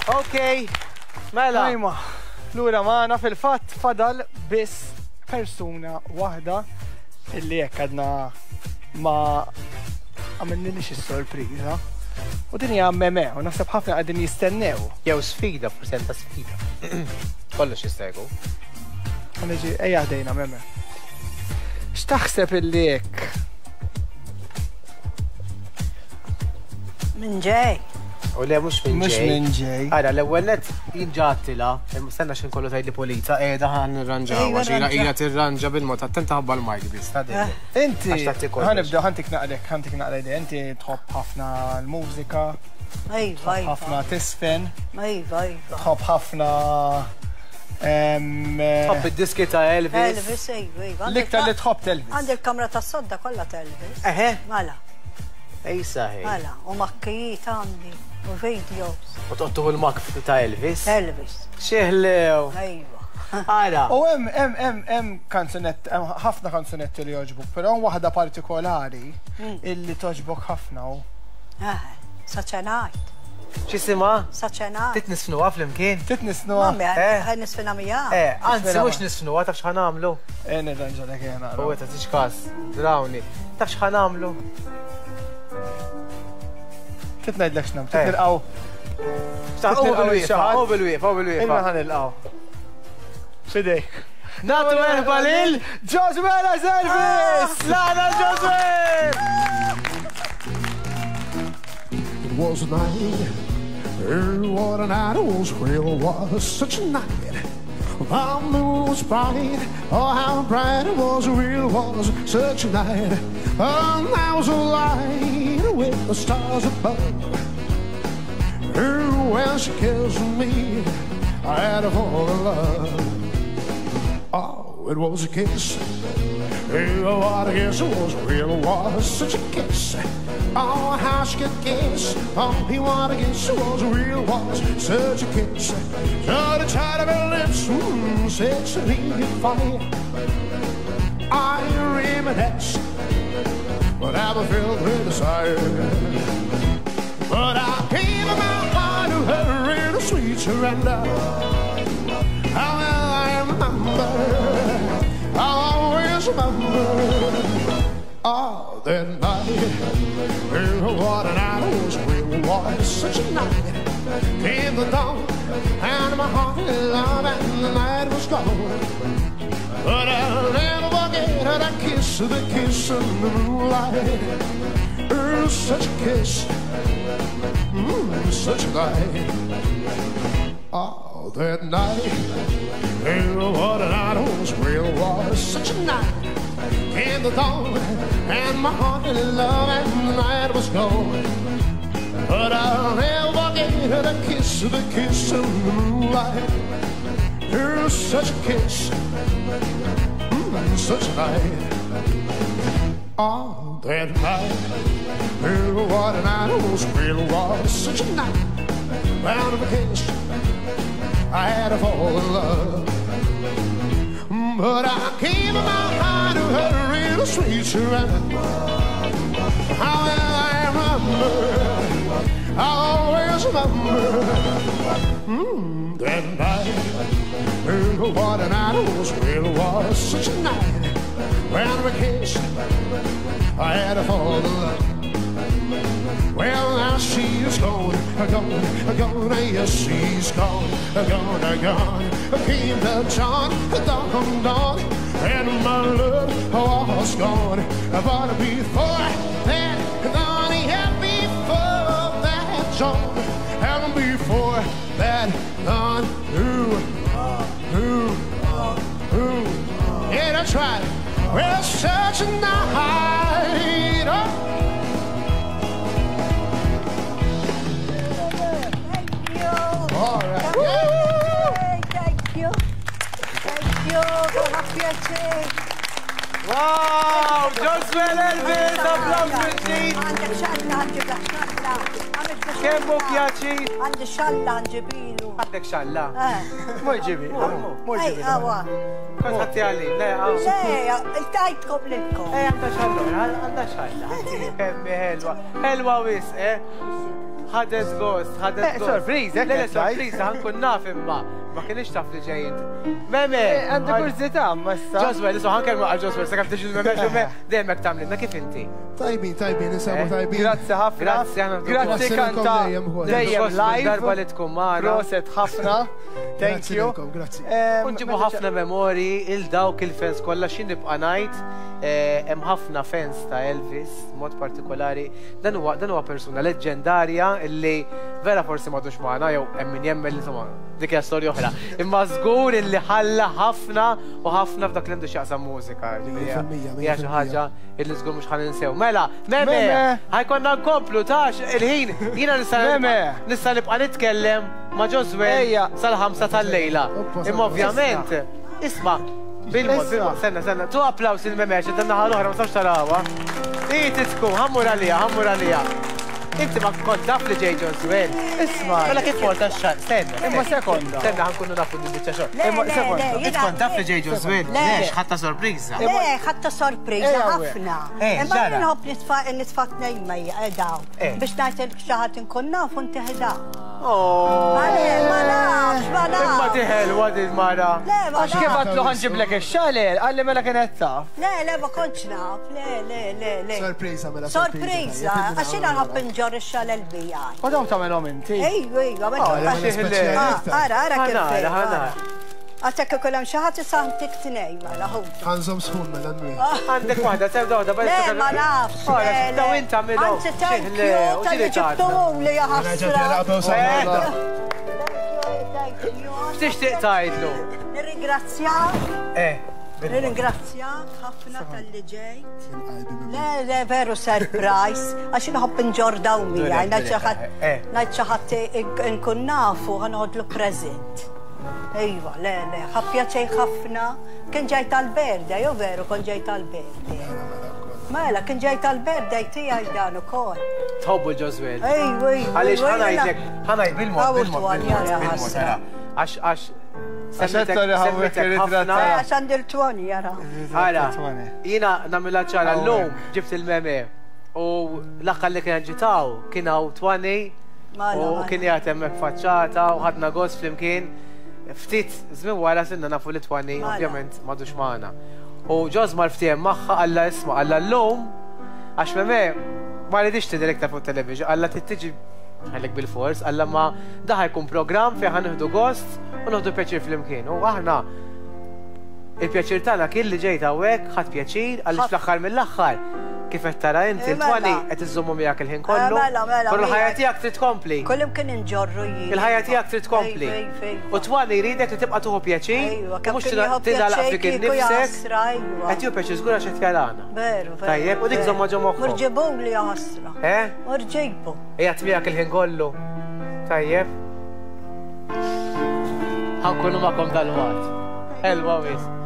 Okay, mela. Ajma, lura maħna fil-fatt fadal biss persuna waħda illi jekk għadna ma għamilniex is-sorpriża. U din hija meme, u naħseb ħafna qegħdin jistennew. Jew sfida, forsenta sfida. Kollox jistgħu. Ħanġi ejja ħdejna meme. X'taħseb illi jekk? Minn ġej. U le mhux minn ġej. Mhux minn ġej. Ara l-ewwel net jinġattila, stenna x'in kollu tgħidli Polizza, qiegħda ħan nirranġaw għax hija tirranġa bil-mod attenta ħabba l-majk biss, tadej. Inti ħanibdew ħantik naqra idea, inti tħobb ħafna l-mużika. Iva, ħafna tisfen. Iva. Tħobb ħafna tħobb id-diski ta' Elvis. Elvis, iva. L-iktar li tħobb Elvis. Għandi l-kamra tas-sodda kollha ta' Elvis. Mela. Ej saħi. Mela, u makkijiet għandi, u videos. U toqtuħu l-mak ta' Elvis? Elvis. Xieħlew. Iva. Ara. U hemm kanzunetti, ħafna kanzunetti li joġbuk, però waħda partikolari illi toġbok ħafna u. Saċenajt. X'isima? Saċenajt. Titnisfnuha flimkien? Titnisnuha. Mamma, nisfina mija. Anzi, mhux nisfnuha, taf x'ħan nagħmlu? Nirranġalek jena. U għeta tixkas, drawni. Taf x'ħan nagħmlu? Titnajdlek x'nam, titilqaw. Taħu bil-wiefa. Ilma ħanilqaw. Fidejk. Natu merħba lil Josué Elvis! Lana Josué! It was a night, what a night it was, well, it was such a night. The moon was bright, oh how bright it was, real was such a night. And I was alight with the stars above. When she kissed me, I had a fall in love. Oh, it was a kiss. Oh, what a kiss it was, real was such a kiss. Oh, how she could kiss. Oh, he what a kiss it was, real was such a kiss. So the tight of her lips, sexily fire. I reminisce what I felt with desire. But I gave my heart to her in a sweet surrender. How will I remember? I'll always remember. Oh, that night, what a night it was, it was such a night. Came the dawn, and my heart in love, and the night was gone. But I'll never forget that kiss in the moonlight. Oh, such a kiss, such a night. Oh, that night, what a night it was, it was such a night. Came the dawn, and my heart in love, and the night was gone. But I'll never forget the kiss in the moonlight. Oh, such a kiss, such a night. Oh, that night, oh, what a night it was, really was such a night. Round of a kiss, I had to fall in love. But I gave my heart to her in a sweet surrender. How will I remember? I'll always remember. That night, oh, what a night it was, really was such a night. Round of a kiss, I had to fall in love. Well, now she's gone, yes, she's gone. Came the dawn, and my love was gone. But before that, before that, John, and before that, yeah, that's right. Well, such a night. Oh. All right. Thank you. Wow, Josué Elvis, applause mill-ġdid. Għandek xalla ħanġibla xalla. Kemm hu pjaċi? Għandi xalla ħanġibilu. Għandek xalla? Moj ġibilu. Kont ħatti għalli, le, il-tajtkom l-kom. Għanda xalla, għanda xalla. Kemmi ħelwa. Ħelwa wis, ħadet gost, ħadet gost. Sorpriża, Le, sorpriża, ħankun naf imma. Ma kienix taf li ġejjin. Meme! Għandi kurzita, ma sta. Joswell, iso ħankel ma' Joswell, sa' kif tiġi l-meme, dejjem tamlina, kif inti? Tajbin, nisabu tajbin. Grazzi ħafna. Grazzi, għana. Grazzi kanta dejjem live. Darba li tkun maħna. Proset ħafna. Thank you. Grazzi. Unġibu ħafna memori il-dawk il-fans kollha xin nibqa' ngħid. Hemm ħafna fans ta' Elvis, mod partikolari. Dan huwa persuna leġġendarja illi vera forsi m'għadux magħna jew hemm min jemmel insomma dik hija storja oħra. Imma żgur illi ħalla ħafna u ħafna f'dak li għandu x'jaqsam mużika. Hija xi ħaġa illi żgur mhux ħaninsew. Mela, meme, ħajkonna nkomplu tax il-ħin jiena nista' nibqa' nitkellem ma' Joswell sal-5 tal-lejla. Imma ovvjament, isma' bil-mod, senna, tu applaus il-memeċ, id-danna ħal-uħra, ma sawx tarawa. Iti tkun, ħammur għalija. Inti ma kont taf li ġej Joswell. Isma' mela kif morta x-xar, stenna. Imma sekonda. Stenna ħankunu nafu d-bicċa xor. Imma sekonda. Inti kont taf li ġej Joswell. Lex, ħatta sorpriza. Le, ħatta sorpriza ħafna. Imma nħobb nitfat nejma jgħedaw. Biex najtel xaħat nkun naf un tiħda. Ma nafx. Imma tiħel, għadid mara. Għax kif għatlu ħanġiblek il-xaler, għalli mela kienet taf. Le, ma konċ naf. Le. Sorpriza, mela. Sorpriza. Għaxina nħobb nġor il-xaler bijaj. U daw tamelhom inti. Ejwa, Ara kif. Għatek kollam xaħat saħntik t-nejma, laħum. Għanżom sħun mela n-nwi. Għandek waħda, sew dawda, Le, ma nafx. Daw inta mill Għanzi thank you, tal-li ġibtum li jaħasra. X'tixtieq tgħidlu? Nirringrazzjak ħafna tal-li ġejt. Le, veru surprise. Għax nħobb nġor dawmi, najt xaħat nkun nafu għanħodlu prezent. Ejwa, le, ħappjaċej ħafna. Kien ġejt għal-berde, jo veru, kon ġejt għal-berde. Mela, kien ġejt għal-berde, tijaj dan u kol. Tħobbu Joswell. Ejwa. Għalix ħanajt bil-mod. Għax semmitek ħafna. Għax għandil-twani, jara. Għara, jina namilla ċara l-lum ġibt il-meme u l-axħal li kien ġitaw kienaw twani u kien jgħatem faċċata u ħadna għos fl-imkien. Ftit żmien wara sinna nafu li twani ovvjament m'għadux magħna. U ġoż mal-ftiem magħha alla isma' alla llum għax meme ma ridix tidilekta fuq television, alla tittiġi ħallek bil-fors, alla ma daħ jkun programm fejn ħanieħdu gost u noħdu pjaċir fl-imkien. U aħna il-pjaċir tagħna kien li ġejt hawnhekk ħadd pjaċir għaliex fl-aħħar mill-aħħar kif qed tara inti l-twani qed iżommu miegħek il-ħin kollu. Kollu ħajja tiegħek trid tkompli. Kollim kien inġorru jien. Il-ħajja tiegħek trid tkompli. U twani jridek li tibqa' tuħu pjaċir, mhux tidalaq fik innifsek. Qed ju pjaċir żgur għax qed jarana. Veru. Tajjeb, u dik żomma ġo moħħok. Murġibu li jaħasra. Murġibu. Qiegħed miegħek il-ħin kollu. Tajjeb. Ħankunu magħkom dal-waqt. Elwa wis.